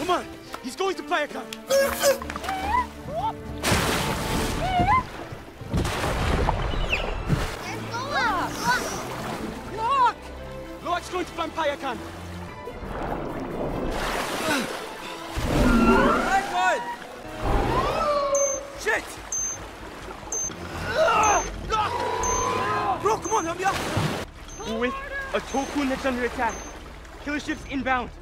Come on, he's going to Bayverse. Look! Lock's going to flank Bayverse. Hang on! Shit! Bro, come on, help me out! With a Tokun that's under attack. Killer ship's inbound.